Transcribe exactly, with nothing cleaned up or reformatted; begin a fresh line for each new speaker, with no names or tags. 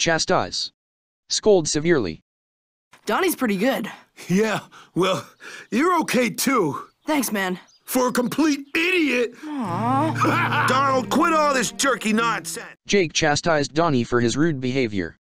Chastise. Scold severely.
Donnie's pretty good.
Yeah, well, you're okay too.
Thanks, man.
For a complete idiot!
Aww.
Donald, quit all this jerky nonsense!
Jake chastised Donnie for his rude behavior.